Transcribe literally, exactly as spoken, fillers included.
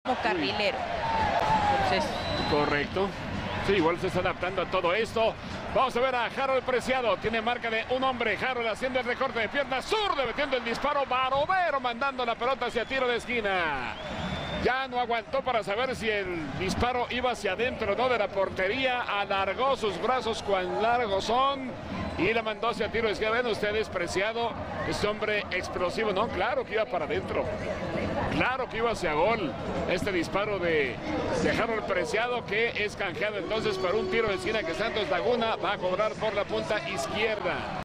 como carrilero. Entonces... Correcto. Sí, igual se está adaptando a todo esto. Vamos a ver a Harold Preciado. Tiene marca de un hombre. Harold haciendo el recorte de pierna zurda, metiendo el disparo. Barovero mandando la pelota hacia tiro de esquina. Ya no aguantó para saber si el disparo iba hacia adentro o no de la portería. Alargó sus brazos, cuán largos son. Y la mandó hacia tiro de esquina. Ven ustedes, Preciado, este hombre explosivo. No, claro que iba para adentro. Claro que iba hacia gol. Este disparo de, de Harold Preciado, que es canjeado entonces por un tiro de esquina que Santos Laguna va a cobrar por la punta izquierda.